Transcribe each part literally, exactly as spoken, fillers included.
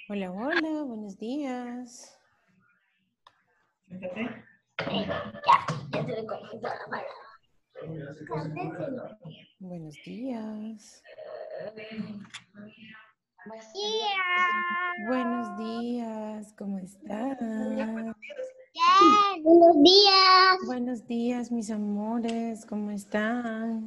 Hola, hola, buenos días. Ya, ya te le conecto la palabra. Buenos días. Buenos días. Buenos días, ¿cómo están? Bien. Buenos días. Buenos días, mis amores, ¿cómo están?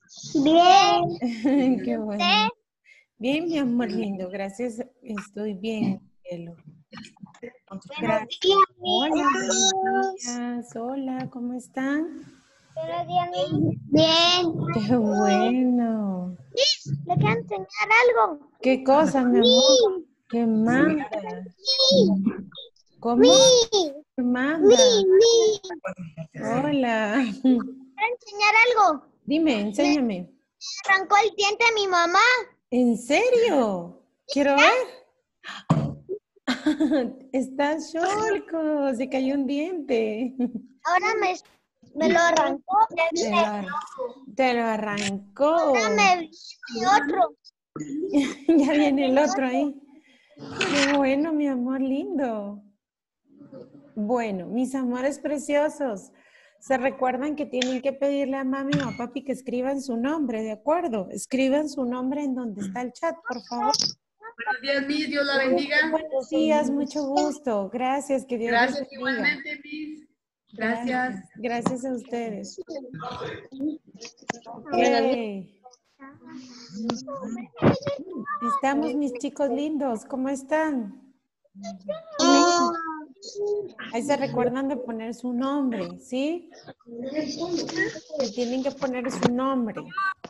Bien. Qué bueno. Bien, mi amor lindo, gracias, estoy bien, cielo. Buenos Gracias. días, Hola, buenos mis. días. Hola, ¿cómo están? Buenos días, mis. Bien. Qué bueno. ¿Le quiero enseñar algo? ¿Qué cosa, mi amor? Mi. ¿Qué manda? Mi. ¿Cómo? Mi. ¿Qué manda? Mi. Mi. Hola. ¿Quiero enseñar algo? Dime, Le enséñame. arrancó el diente a mi mamá. ¿En serio? Quiero ver. Está cholco, se cayó un diente. Ahora me, me lo arrancó. Te lo, ar- te lo Ahora arrancó. me viene otro. Ya viene el otro ahí. Qué bueno, mi amor lindo. Bueno, mis amores preciosos, se recuerdan que tienen que pedirle a mami o a papi que escriban su nombre, ¿de acuerdo? Escriban su nombre en donde está el chat, por favor. Buenos días, Miss. Dios la bendiga. Buenos días, mucho gusto. Gracias, que Dios les Gracias bendiga. igualmente, Miss. Gracias. Gracias. Gracias a ustedes. Ok. Estamos, mis chicos lindos, ¿cómo están? Ahí se recuerdan de poner su nombre, ¿sí? Le tienen que poner su nombre.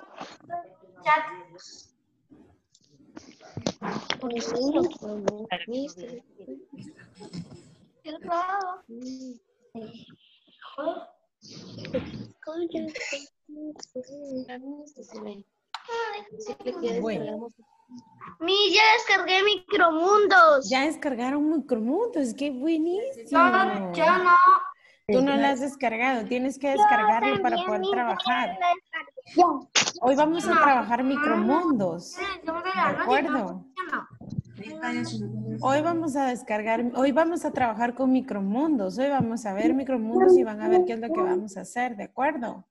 Bueno, Mi, ya descargué Micromundos. ya descargaron Micromundos, qué buenísimo. No, yo no. Tú no lo has descargado, tienes que Yo descargarlo para también, poder mi, trabajar. la descargué. Yo. Hoy vamos a trabajar Micromundos, ¿de acuerdo? Hoy vamos a descargar, hoy vamos a trabajar con Micromundos, hoy vamos a ver Micromundos y van a ver qué es lo que vamos a hacer, ¿de acuerdo?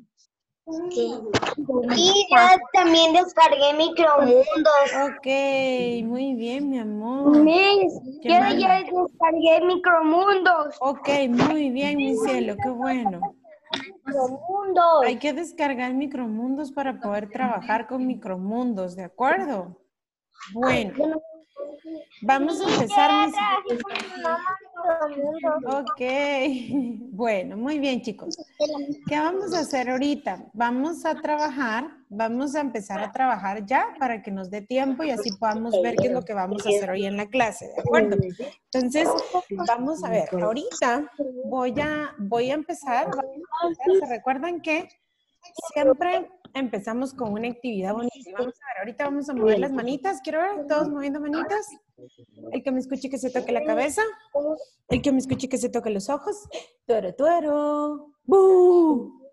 Y ya también descargué Micromundos. Ok, muy bien, mi amor. Miss, ¿Qué yo manda? ya descargué Micromundos. Ok, muy bien, mi cielo, qué bueno. Micromundos. Hay que descargar Micromundos para poder trabajar con Micromundos, ¿de acuerdo? Bueno, vamos a empezar, mis... Trabajé con mi mamá en Micromundos. Ok, bueno, muy bien, chicos. ¿Qué vamos a hacer ahorita? Vamos a trabajar, vamos a empezar a trabajar ya para que nos dé tiempo y así podamos ver qué es lo que vamos a hacer hoy en la clase, ¿de acuerdo? Entonces, vamos a ver, ahorita voy a, voy a empezar, vamos a empezar. ¿Se recuerdan que siempre empezamos con una actividad bonita? Y vamos a ver, ahorita vamos a mover las manitas. Quiero ver, todos moviendo manitas. El que me escuche que se toque la cabeza. El que me escuche que se toque los ojos. Tuero, tuero. ¡Bú!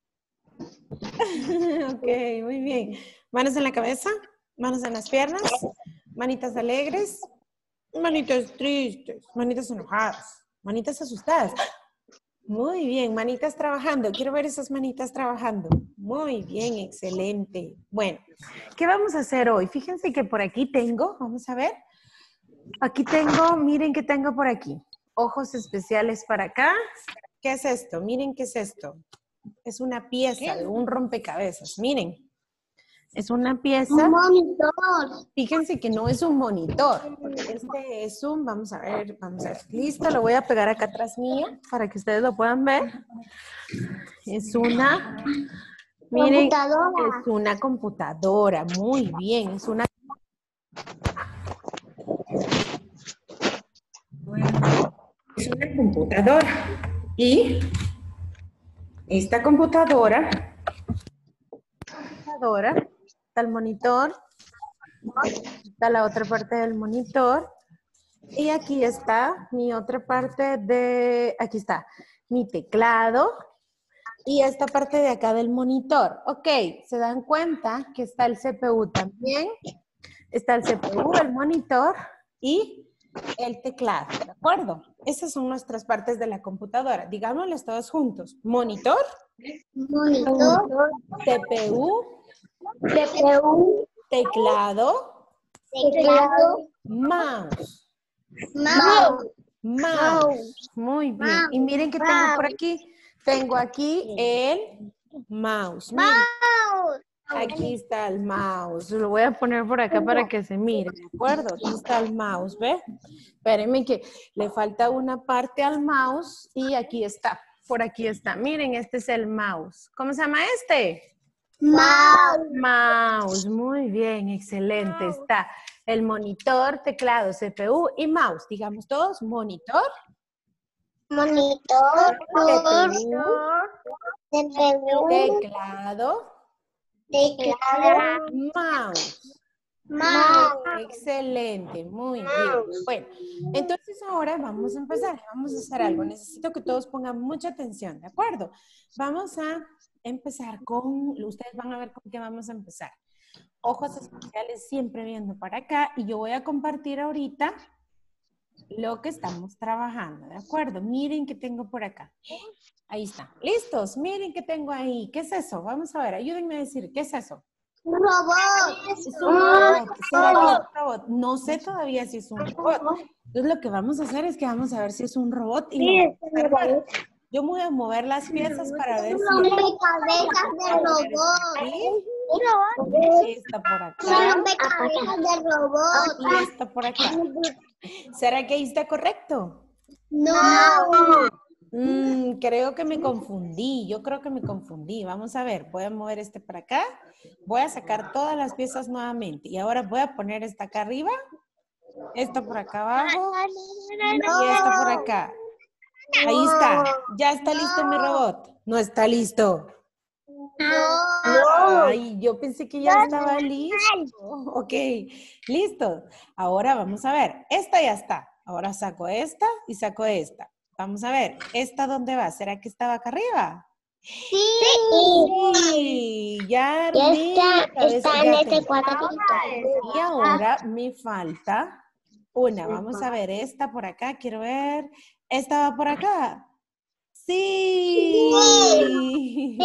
Ok, muy bien. Manos en la cabeza, manos en las piernas, manitas alegres, manitas tristes, manitas enojadas, manitas asustadas. Muy bien, manitas trabajando. Quiero ver esas manitas trabajando. Muy bien, excelente. Bueno, ¿qué vamos a hacer hoy? Fíjense que por aquí tengo, vamos a ver. Aquí tengo, miren qué tengo por aquí. Ojos especiales para acá. ¿Qué es esto? Miren qué es esto. Es una pieza de un rompecabezas. Miren, es una pieza. Un monitor. Fíjense que no es un monitor. Este es un, vamos a ver, vamos a ver. Listo, lo voy a pegar acá atrás mío para que ustedes lo puedan ver. Es una, miren, Computadora. es una computadora. Muy bien, es una... Es una computadora. Y esta computadora, computadora, está el monitor, está la otra parte del monitor, y aquí está mi otra parte de, aquí está mi teclado, y esta parte de acá del monitor. Ok, ¿se dan cuenta que está el C P U también? Está el C P U, el monitor, y el teclado, ¿de acuerdo? Esas son nuestras partes de la computadora. Digámosles todos juntos. Monitor, Monitor, C P U, C P U, teclado, teclado, mouse. mouse, Mouse. Muy bien. Y miren que tengo por aquí. Tengo aquí el mouse. Miren, mouse. aquí está el mouse. Lo voy a poner por acá para que se mire, ¿de acuerdo? Aquí está el mouse, ¿ve? Espérenme que le falta una parte al mouse y aquí está. Por aquí está. Miren, este es el mouse. ¿Cómo se llama este? Mouse. Mouse. Muy bien, excelente. Está el monitor, teclado, C P U y mouse. Digamos todos, monitor, Monitor, C P U, teclado, teclado, mouse. mouse. Excelente, muy bien. Bueno, entonces ahora vamos a empezar. Vamos a hacer algo. Necesito que todos pongan mucha atención, ¿de acuerdo? Vamos a empezar con, ustedes van a ver con qué vamos a empezar. Ojos especiales siempre viendo para acá y yo voy a compartir ahorita lo que estamos trabajando, ¿de acuerdo? Miren qué tengo por acá. Ahí está. ¿Listos? Miren qué tengo ahí. ¿Qué es eso? Vamos a ver, ayúdenme a decir, ¿qué es eso? Un robot. Es un robot. ¿Será que es un robot? No sé todavía si es un robot. Entonces lo que vamos a hacer es que vamos a ver si es un robot y lo vamos a armar. Yo me voy a mover las piezas para ver si... Rompecabezas de robot. ¿Sí? Esta por acá. Rompecabezas de robot. Y esta por acá. ¿Será que ahí está correcto? No. Mm, creo que me confundí. Yo creo que me confundí. Vamos a ver. Voy a mover este para acá. Voy a sacar todas las piezas nuevamente. Y ahora voy a poner esta acá arriba. Esta por acá abajo. Y esta por acá. Ahí está. Ya está listo mi robot. No está listo. No. Ay, yo pensé que ya estaba listo. Ok, listo. Ahora vamos a ver. Esta ya está. Ahora saco esta y saco esta. Vamos a ver. ¿Esta dónde va? ¿Será que estaba acá arriba? Sí. Sí, ya Ya armé. está, Cabeza, está en ya este tengo. cuadrito. Y ahora me falta una. Vamos a ver. Esta por acá. Quiero ver. ¿Esta va por acá? Sí. Sí.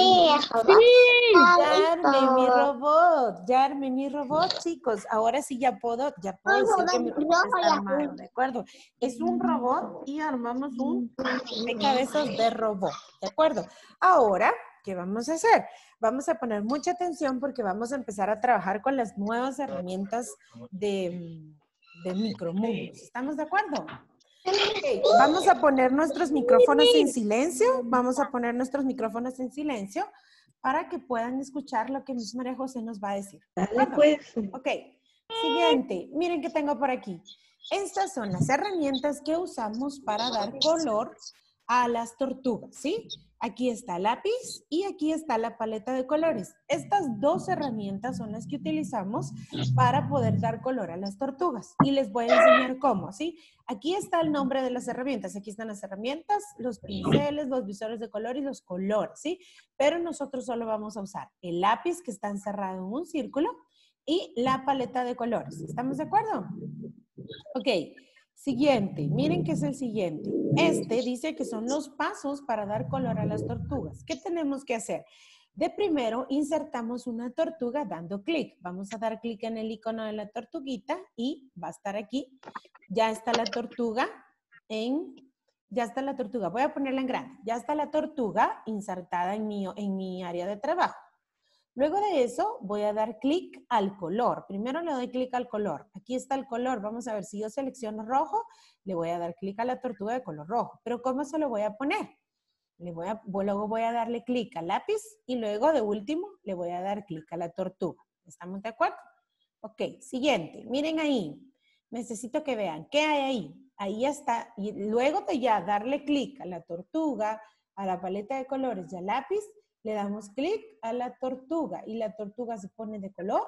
Ya armé mi robot, ya armé mi robot, chicos. Ahora sí ya puedo, ya puedo decir que mi robot está armado, ¿de acuerdo? Es un robot y armamos un rompecabezas de robot, ¿de acuerdo? Ahora, ¿qué vamos a hacer? Vamos a poner mucha atención porque vamos a empezar a trabajar con las nuevas herramientas de, de micromundos. ¿Estamos de acuerdo? Okay. Vamos a poner nuestros micrófonos en silencio. Vamos a poner nuestros micrófonos en silencio para que puedan escuchar lo que Miss María José nos va a decir. Pues. Ok. Siguiente. Miren qué tengo por aquí. Estas son las herramientas que usamos para dar color a las tortugas, ¿sí? Aquí está el lápiz y aquí está la paleta de colores. Estas dos herramientas son las que utilizamos para poder dar color a las tortugas. Y les voy a enseñar cómo, ¿sí? Aquí está el nombre de las herramientas. Aquí están las herramientas, los pinceles, los visores de color y los colores, ¿sí? Pero nosotros solo vamos a usar el lápiz que está encerrado en un círculo y la paleta de colores. ¿Estamos de acuerdo? Ok. Siguiente, miren qué es el siguiente. Este dice que son los pasos para dar color a las tortugas. ¿Qué tenemos que hacer? De primero, insertamos una tortuga dando clic. Vamos a dar clic en el icono de la tortuguita y va a estar aquí. Ya está la tortuga en... Ya está la tortuga. Voy a ponerla en grande. Ya está la tortuga insertada en mi, en mi área de trabajo. Luego de eso, voy a dar clic al color. Primero le doy clic al color. Aquí está el color. Vamos a ver, si yo selecciono rojo, le voy a dar clic a la tortuga de color rojo. Pero ¿cómo se lo voy a poner? Le voy a, luego voy a darle clic al lápiz y luego, de último, le voy a dar clic a la tortuga. ¿Estamos de acuerdo? Ok, siguiente. Miren ahí. Necesito que vean. ¿Qué hay ahí? Ahí ya está. Y luego de ya darle clic a la tortuga, a la paleta de colores y al lápiz, le damos clic a la tortuga y la tortuga se pone de color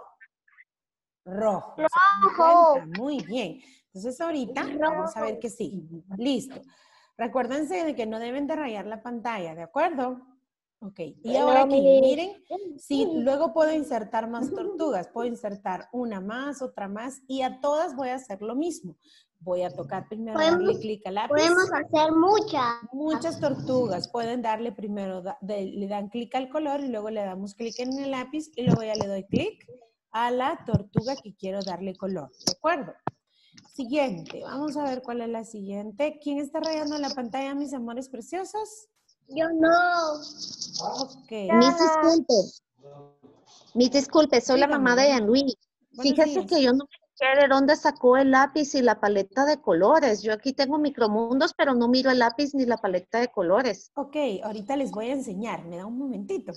rojo. Rojo. Muy bien. Entonces ahorita vamos a ver que sí. Listo. Recuérdense de que no deben de rayar la pantalla, ¿de acuerdo? Ok, y ahora aquí, miren, sí, luego puedo insertar más tortugas. Puedo insertar una más, otra más, y a todas voy a hacer lo mismo. Voy a tocar primero, darle Podemos, clic al lápiz. podemos hacer muchas. Muchas tortugas pueden darle primero, da- de- le dan clic al color y luego le damos clic en el lápiz y luego ya le doy clic a la tortuga que quiero darle color. ¿De acuerdo? Siguiente, vamos a ver cuál es la siguiente. ¿Quién está rayando la pantalla, mis amores preciosos? Yo no. Ok. Mis disculpes. Mis disculpes, soy Dígame. la mamá de Henry. Buenos Fíjese días. que yo no sé de dónde sacó el lápiz y la paleta de colores. Yo aquí tengo micromundos, pero no miro el lápiz ni la paleta de colores. Ok, ahorita les voy a enseñar. Me da un momentito.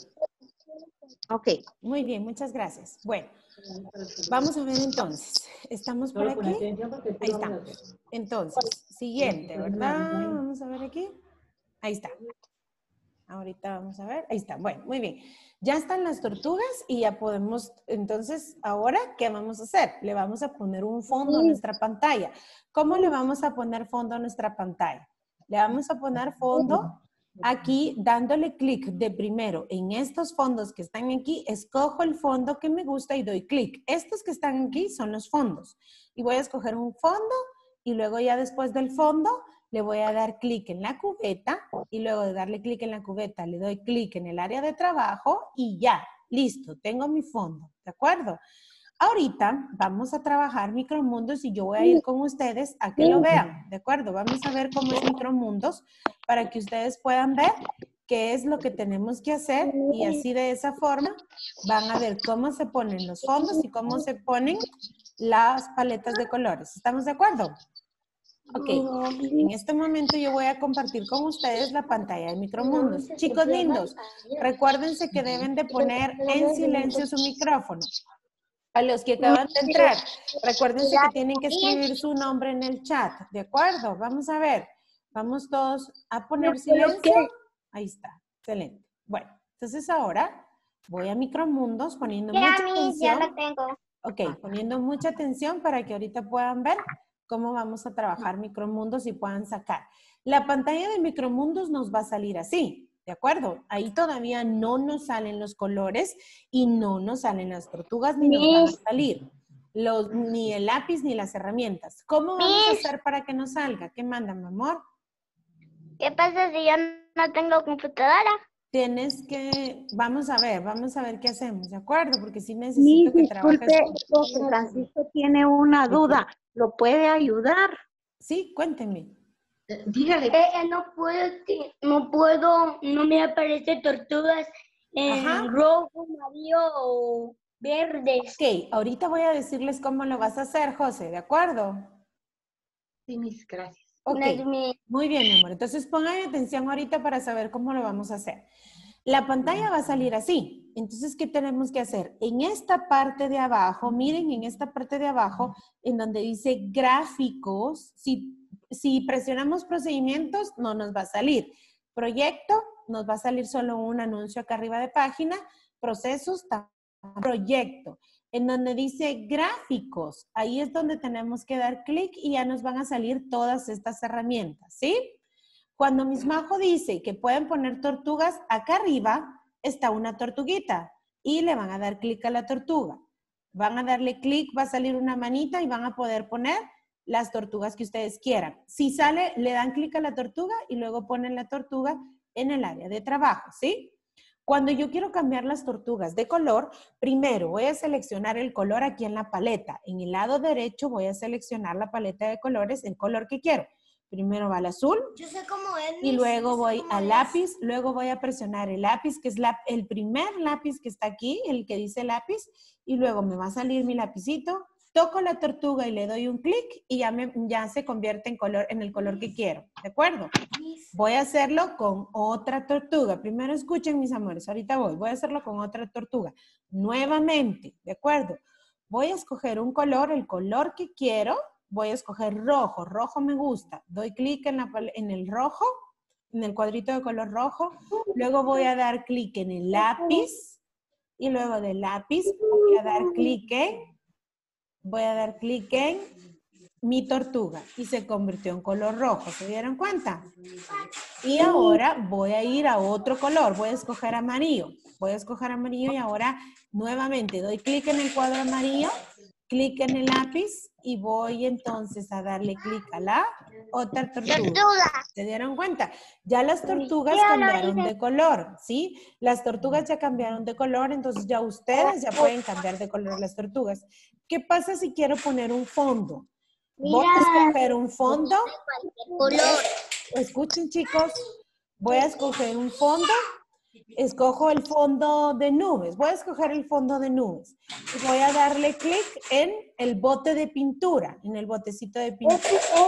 Ok. Muy bien, muchas gracias. Bueno, vamos a ver entonces. ¿Estamos por aquí? Ahí estamos. Entonces, siguiente, ¿verdad? Vamos a ver aquí. Ahí está. Ahorita vamos a ver. Ahí está. Bueno, muy bien. Ya están las tortugas y ya podemos, entonces, ahora, ¿qué vamos a hacer? Le vamos a poner un fondo a nuestra pantalla. ¿Cómo le vamos a poner fondo a nuestra pantalla? Le vamos a poner fondo aquí, dándole clic de primero en estos fondos que están aquí, escojo el fondo que me gusta y doy clic. Estos que están aquí son los fondos. Y voy a escoger un fondo y luego ya después del fondo le voy a dar clic en la cubeta y luego de darle clic en la cubeta le doy clic en el área de trabajo y ya, listo, tengo mi fondo, ¿de acuerdo? Ahorita vamos a trabajar micromundos y yo voy a ir con ustedes a que lo vean, ¿de acuerdo? Vamos a ver cómo es micromundos para que ustedes puedan ver qué es lo que tenemos que hacer y así de esa forma van a ver cómo se ponen los fondos y cómo se ponen las paletas de colores. ¿Estamos de acuerdo? Ok, en este momento yo voy a compartir con ustedes la pantalla de micromundos. Chicos lindos, recuérdense que deben de poner en silencio su micrófono. A los que acaban de entrar, recuérdense que tienen que escribir su nombre en el chat, ¿de acuerdo? Vamos a ver, vamos todos a poner silencio. Ahí está, excelente. Bueno, entonces ahora voy a micromundos poniendo Ya, mucha Miss, ya atención. la tengo. Ok, poniendo mucha atención para que ahorita puedan ver cómo vamos a trabajar micromundos y puedan sacar. La pantalla de micromundos nos va a salir así, ¿de acuerdo? Ahí todavía no nos salen los colores y no nos salen las tortugas ni nos van a salir. Los, ni el lápiz ni las herramientas. ¿Cómo vamos a hacer para que nos salga? ¿Qué mandan, mi amor? ¿Qué pasa si yo no tengo computadora? Tienes que, vamos a ver, vamos a ver qué hacemos, ¿de acuerdo? Porque sí necesito que trabajes. Disculpe, José Francisco tiene una duda. ¿Lo puede ayudar? Sí, cuéntenme. Dígale. Eh, eh, no puedo, ti- no puedo, no me aparecen tortugas en Ajá. rojo, amarillo o verdes. Ok, ahorita voy a decirles cómo lo vas a hacer, José, ¿de acuerdo? Sí, mis gracias. Ok, Las mi- muy bien, mi amor. Entonces pongan atención ahorita para saber cómo lo vamos a hacer. La pantalla va a salir así. Entonces, ¿qué tenemos que hacer? En esta parte de abajo, miren en esta parte de abajo, en donde dice gráficos, si, si presionamos procedimientos, no nos va a salir. Proyecto, nos va a salir solo un anuncio acá arriba de página. Procesos, proyecto. En donde dice gráficos, ahí es donde tenemos que dar clic y ya nos van a salir todas estas herramientas, ¿sí? Cuando Miss Majo dice que pueden poner tortugas, acá arriba está una tortuguita y le van a dar clic a la tortuga. Van a darle clic, va a salir una manita y van a poder poner las tortugas que ustedes quieran. Si sale, le dan clic a la tortuga y luego ponen la tortuga en el área de trabajo, ¿sí? Cuando yo quiero cambiar las tortugas de color, primero voy a seleccionar el color aquí en la paleta. En el lado derecho voy a seleccionar la paleta de colores, el color que quiero. Primero va el azul. Yo sé cómo es. Y luego voy al lápiz, luego voy a presionar el lápiz, que es la, el primer lápiz que está aquí, el que dice lápiz, y luego me va a salir mi lapicito, toco la tortuga y le doy un clic y ya, me, ya se convierte en, color, en el color que quiero, ¿de acuerdo? Voy a hacerlo con otra tortuga. Primero escuchen, mis amores, ahorita voy, voy a hacerlo con otra tortuga. Nuevamente, ¿de acuerdo? Voy a escoger un color, el color que quiero. Voy a escoger rojo, rojo me gusta. Doy clic en, la, en el rojo, en el cuadrito de color rojo. Luego voy a dar clic en el lápiz. Y luego del lápiz voy a dar clic en, voy a dar clic en mi tortuga y se convirtió en color rojo. ¿Se dieron cuenta? Y ahora voy a ir a otro color. Voy a escoger amarillo. Voy a escoger amarillo y ahora nuevamente doy clic en el cuadro amarillo, clic en el lápiz y voy entonces a darle clic a la otra tortuga. ¿Se dieron cuenta? Ya las tortugas cambiaron de color, ¿sí? Las tortugas ya cambiaron de color, entonces ya ustedes ya pueden cambiar de color las tortugas. ¿Qué pasa si quiero poner un fondo? Voy a escoger un fondo. Escuchen, chicos. Voy a escoger un fondo. Escojo el fondo de nubes. Voy a escoger el fondo de nubes. Y voy a darle clic en el bote de pintura, en el botecito de pintura.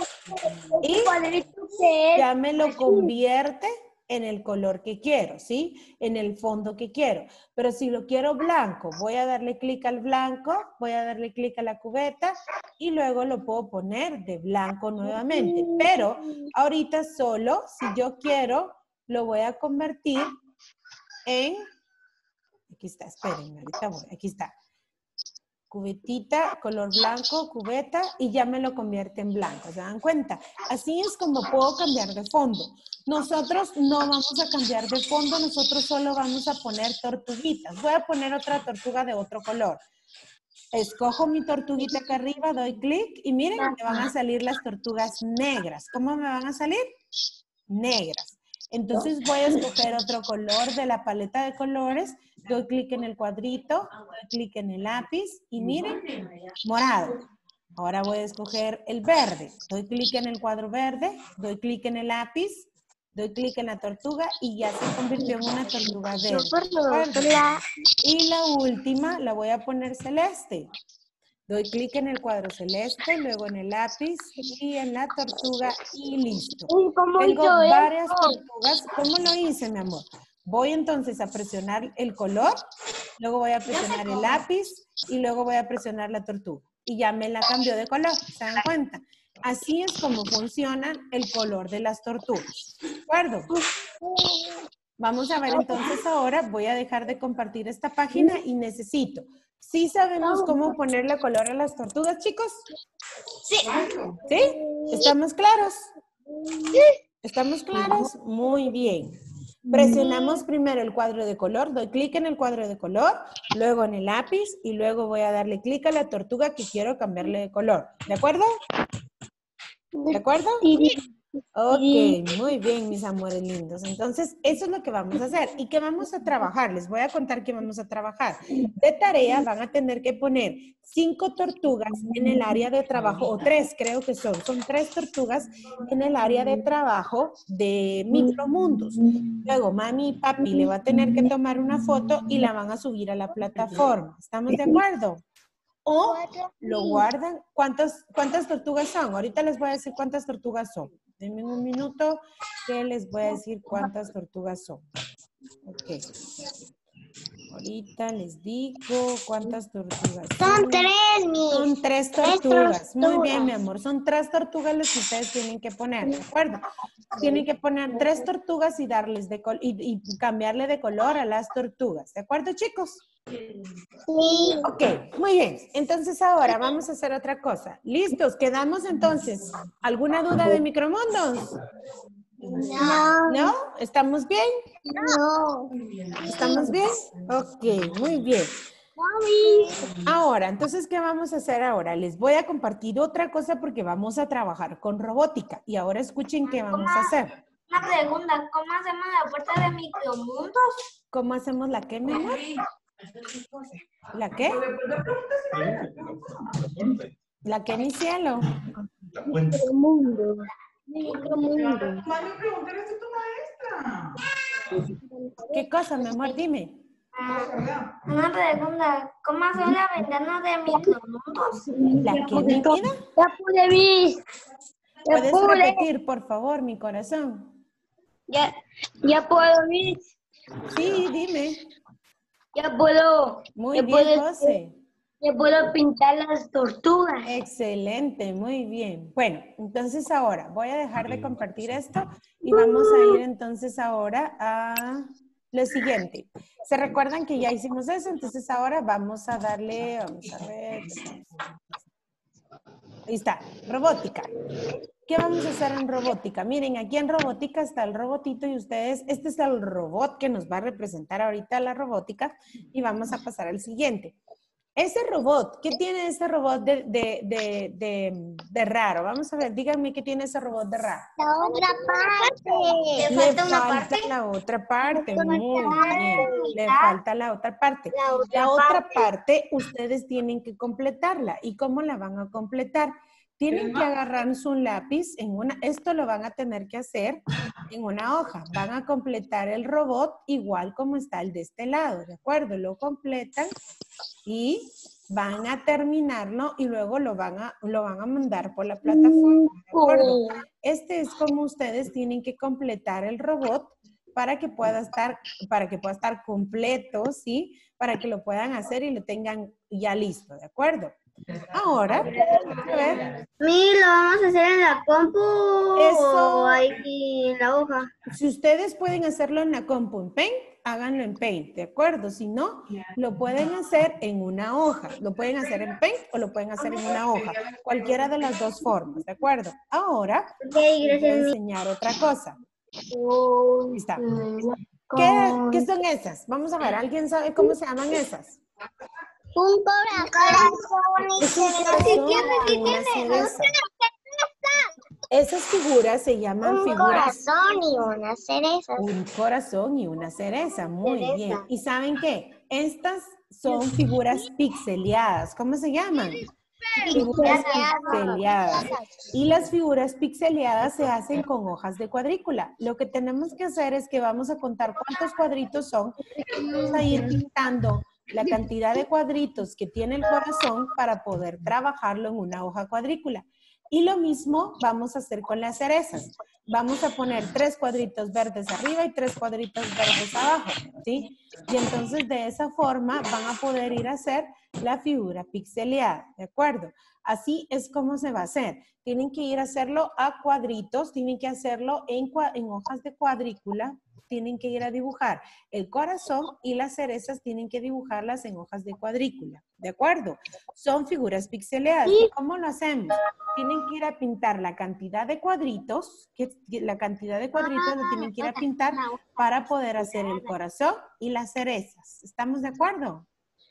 Y ya me lo convierte en el color que quiero, ¿sí? En el fondo que quiero. Pero si lo quiero blanco, voy a darle clic al blanco, voy a darle clic a la cubeta y luego lo puedo poner de blanco nuevamente. Pero ahorita solo, si yo quiero, lo voy a convertir en, aquí está, espérenme, ahorita voy, aquí está. Cubetita, color blanco, cubeta, y ya me lo convierte en blanco, ¿se dan cuenta? Así es como puedo cambiar de fondo. Nosotros no vamos a cambiar de fondo, nosotros solo vamos a poner tortuguitas. Voy a poner otra tortuga de otro color. Escojo mi tortuguita acá arriba, doy clic, y miren, me van a salir las tortugas negras. ¿Cómo me van a salir? Negras. Entonces voy a escoger otro color de la paleta de colores, doy clic en el cuadrito, doy clic en el lápiz y miren, morado. Ahora voy a escoger el verde, doy clic en el cuadro verde, doy clic en el lápiz, doy clic en la tortuga y ya se convirtió en una tortuga verde. Y la última la voy a poner celeste. Doy clic en el cuadro celeste, luego en el lápiz y en la tortuga y listo. Tengo varias tortugas. ¿Cómo lo hice, mi amor? Voy entonces a presionar el color, luego voy a presionar el lápiz y luego voy a presionar la tortuga. Y ya me la cambió de color, ¿se dan cuenta? Así es como funciona el color de las tortugas. ¿De acuerdo? Vamos a ver entonces ahora, voy a dejar de compartir esta página y necesito. ¿Sí sabemos cómo ponerle color a las tortugas, chicos? Sí. ¿Sí? ¿Estamos claros? Sí. ¿Estamos claros? Muy bien. Presionamos primero el cuadro de color, doy clic en el cuadro de color, luego en el lápiz y luego voy a darle clic a la tortuga que quiero cambiarle de color. ¿De acuerdo? ¿De acuerdo? Sí. Ok, muy bien, mis amores lindos. Entonces, eso es lo que vamos a hacer. ¿Y qué vamos a trabajar? Les voy a contar qué vamos a trabajar. De tarea van a tener que poner cinco tortugas en el área de trabajo, o tres creo que son. Son tres tortugas en el área de trabajo de micromundos. Luego, mami y papi le va a tener que tomar una foto y la van a subir a la plataforma. ¿Estamos de acuerdo? O lo guardan. ¿Cuántas, cuántas tortugas son? Ahorita les voy a decir cuántas tortugas son. Denme un minuto que les voy a decir cuántas tortugas son. Ok. Ahorita les digo cuántas tortugas son. Son tres, mis. Son tres tortugas. Muy bien, mi amor. Son tres tortugas las que ustedes tienen que poner, ¿de acuerdo? Tienen que poner tres tortugas y darles de col y, y cambiarle de color a las tortugas. ¿De acuerdo, chicos? Sí. Ok, muy bien. Entonces ahora vamos a hacer otra cosa. ¿Listos? ¿Quedamos entonces? ¿Alguna duda de micromundos? No. ¿No? ¿Estamos bien? No. ¿Estamos bien? Ok, muy bien. Ahora, entonces, ¿qué vamos a hacer ahora? Les voy a compartir otra cosa porque vamos a trabajar con robótica. Y ahora escuchen qué vamos a hacer. Una pregunta, ¿cómo hacemos la puerta de micromundos? ¿Cómo hacemos la qué, mi amor? ¿La qué? ¿La qué, mi cielo? Micromundo. Micromundo. Mami, pregúntale a tu maestra. ¿Qué cosa, mi amor? Dime. Ah, una pregunta, ¿cómo hacer la ventana de micromundos? ¿La qué, mi vida? Ya pude ver. Ya ¿Puedes pude. repetir, por favor, mi corazón? Ya, ya puedo ver. Sí, dime. Ya puedo. Muy ya bien, puedo- José. Ya puedo pintar las tortugas. Excelente, muy bien. Bueno, entonces ahora voy a dejar de compartir esto y vamos a ir entonces ahora a lo siguiente. ¿Se recuerdan que ya hicimos eso? Entonces ahora vamos a darle, vamos a ver. Ahí está, robótica. ¿Qué vamos a hacer en robótica? Miren, aquí en robótica está el robotito y ustedes, este es el robot que nos va a representar ahorita la robótica y vamos a pasar al siguiente. Ese robot, ¿qué tiene ese robot de, de, de, de, de raro? Vamos a ver, díganme qué tiene ese robot de raro. La otra parte. Le falta una parte. La otra parte, muy bien. Le falta la otra parte. La otra, la otra parte. parte, ustedes tienen que completarla. ¿Y cómo la van a completar? Tienen que agarrar su lápiz en una, esto lo van a tener que hacer en una hoja. Van a completar el robot igual como está el de este lado, ¿de acuerdo? Lo completan y van a terminarlo y luego lo van a, lo van a mandar por la plataforma, ¿de acuerdo? Este es como ustedes tienen que completar el robot para que pueda estar, para que pueda estar completo, ¿sí? Para que lo puedan hacer y lo tengan ya listo, ¿de acuerdo? Ahora, a ver. Mi, lo vamos a hacer en la compu Eso. o aquí en la hoja. Si ustedes pueden hacerlo en la compu en Paint, háganlo en Paint, ¿de acuerdo? Si no, lo pueden hacer en una hoja. Lo pueden hacer en Paint o lo pueden hacer en una hoja. Cualquiera de las dos formas, ¿de acuerdo? Ahora, Okay, les voy a gracias. enseñar otra cosa. Ahí Ahí está. ¿Qué, ¿Qué son esas? Vamos a ver, ¿alguien sabe cómo se llaman esas? Un corazón. Es un corazón y una cereza. Esas figuras se llaman Un figuras. corazón y una cereza. Un corazón y una cereza, muy Cereza. bien. ¿Y saben qué? Estas son figuras pixeleadas. ¿Cómo se llaman? Figuras pixeleadas. Y las figuras pixeleadas se hacen con hojas de cuadrícula. Lo que tenemos que hacer es que vamos a contar cuántos cuadritos son. Vamos a ir pintando la cantidad de cuadritos que tiene el corazón para poder trabajarlo en una hoja cuadrícula. Y lo mismo vamos a hacer con las cerezas. Vamos a poner tres cuadritos verdes arriba y tres cuadritos verdes abajo, ¿sí? Y entonces de esa forma van a poder ir a hacer la figura pixeleada, ¿de acuerdo? Así es como se va a hacer. Tienen que ir a hacerlo a cuadritos, tienen que hacerlo en, en hojas de cuadrícula, tienen que ir a dibujar el corazón y las cerezas tienen que dibujarlas en hojas de cuadrícula, ¿de acuerdo? Son figuras pixeleadas. ¿Y cómo lo hacemos? Tienen que ir a pintar la cantidad de cuadritos, que la cantidad de cuadritos lo tienen que ir a pintar para poder hacer el corazón y las cerezas. ¿Estamos de acuerdo?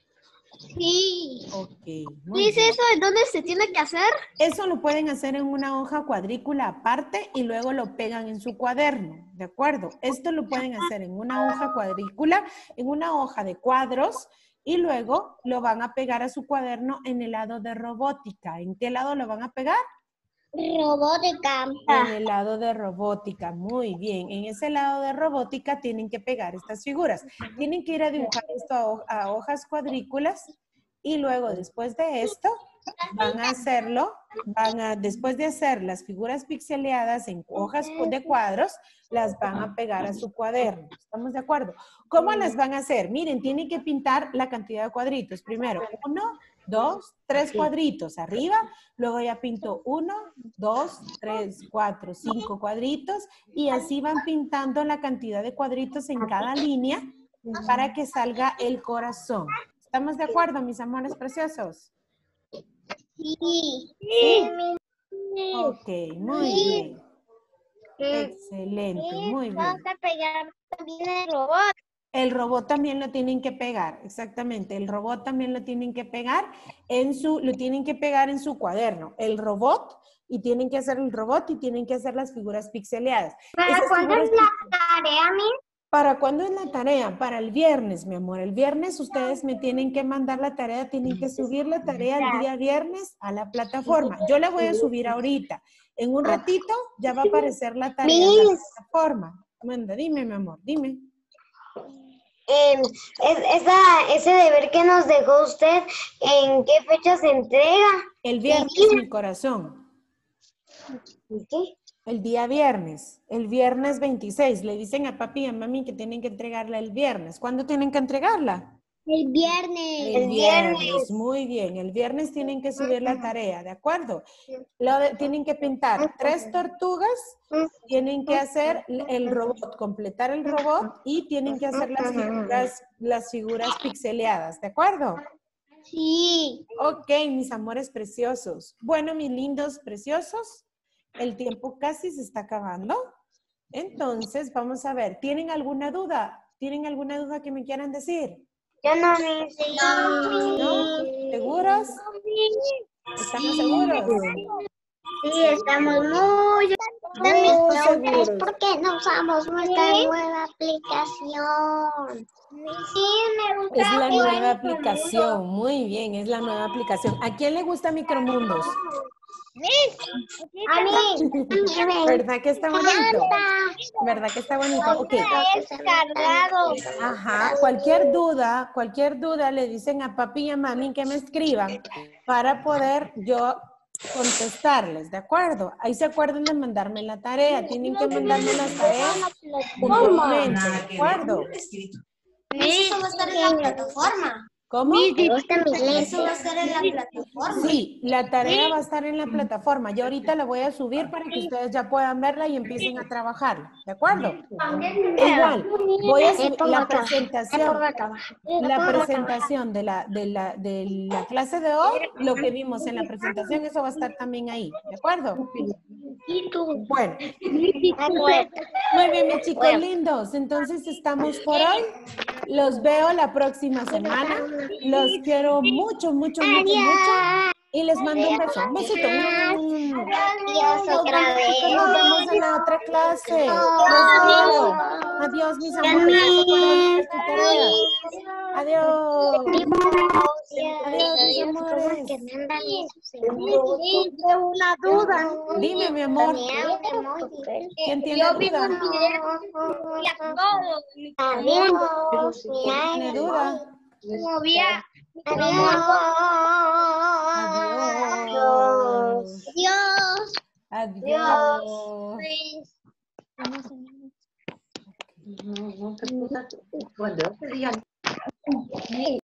Sí. Ok. ¿Qué es eso? ¿En dónde se tiene que hacer? Eso lo pueden hacer en una hoja cuadrícula aparte y luego lo pegan en su cuaderno, ¿de acuerdo? Esto lo pueden hacer en una hoja cuadrícula, en una hoja de cuadros y luego lo van a pegar a su cuaderno en el lado de robótica. ¿En qué lado lo van a pegar? Robótica. En el lado de robótica, muy bien. En ese lado de robótica tienen que pegar estas figuras. Tienen que ir a dibujar esto a, ho a hojas cuadrículas y luego después de esto van a hacerlo, van a, después de hacer las figuras pixeleadas en hojas de cuadros, las van a pegar a su cuaderno. ¿Estamos de acuerdo? ¿Cómo las van a hacer? Miren, tienen que pintar la cantidad de cuadritos. Primero, uno, dos, tres cuadritos arriba, luego ya pinto uno, dos, tres, cuatro, cinco cuadritos y así van pintando la cantidad de cuadritos en cada línea para que salga el corazón. ¿Estamos de acuerdo, mis amores preciosos? Sí. ¿Sí? Ok, muy bien. Excelente, muy bien. Vamos a pegar también el robot. El robot también lo tienen que pegar, exactamente. El robot también lo tienen que pegar en su, lo tienen que pegar en su cuaderno. El robot, y tienen que hacer el robot y tienen que hacer las figuras pixeleadas. ¿Para Esas cuándo figuras es la tarea, mi? ¿Para cuándo es la tarea? Para el viernes, mi amor. El viernes ustedes me tienen que mandar la tarea, tienen que subir la tarea el día viernes a la plataforma. Yo la voy a subir ahorita. En un ratito ya va a aparecer la tarea en la plataforma. Manda, dime, mi amor, dime. Eh, es, esa, ese deber que nos dejó usted, ¿en qué fecha se entrega? El viernes, mi corazón. ¿Qué? El día viernes, el viernes veintiséis. Le dicen a papi y a mami que tienen que entregarla el viernes. ¿Cuándo tienen que entregarla? El viernes. El viernes, muy bien. El viernes tienen que subir la tarea, ¿de acuerdo? Lo de- tienen que pintar tres tortugas, tienen que hacer el robot, completar el robot y tienen que hacer las figuras, las figuras pixeleadas, ¿de acuerdo? Sí. Ok, mis amores preciosos. Bueno, mis lindos preciosos, el tiempo casi se está acabando. Entonces, vamos a ver, ¿tienen alguna duda? ¿Tienen alguna duda que me quieran decir? Yo no me sé. ¿No? ¿Seguros? ¿Estamos seguros? Sí, estamos muy, Muy seguros. ¿Por qué no usamos nuestra nueva aplicación? Sí, me gusta. Es la nueva aplicación. Muy bien, es la nueva aplicación. ¿A quién le gusta Micromundos? A mí. ¿Verdad que está bonito? ¿Verdad que está bonito? Ok. Descargado. Ajá. Cualquier duda, cualquier duda le dicen a papi y a mami que me escriban para poder yo contestarles, ¿de acuerdo? Ahí se acuerdan de mandarme la tarea. Tienen que mandarme las tareas puntualmente, ¿de acuerdo? Eso va a estar en la plataforma. ¿Cómo? Me gusta mi lentes. Eso va a estar en la plataforma. Sí, la tarea va a estar en la plataforma. Yo ahorita la voy a subir para que ustedes ya puedan verla y empiecen a trabajar, ¿de acuerdo? Igual, voy a subir la presentación, la presentación de la, de, la, de la clase de hoy, lo que vimos en la presentación, eso va a estar también ahí, ¿de acuerdo? Bueno, muy bien, mis chicos lindos. Entonces estamos por hoy. Los veo la próxima semana. Los quiero mucho, mucho, mucho, mucho. Y les mando un beso. Un besito. Adiós otra vez. Nos vemos en la otra clase. Los quiero. Adiós, mis amores. Acuérdense de su tarea. Adiós. Adiós, mis amores. Una duda. Dime, mi amor. ¿Quién tiene duda? Adiós. ¿Tiene duda? Adiós. Adiós. Adiós. No, no te puedo. Cuando te digan.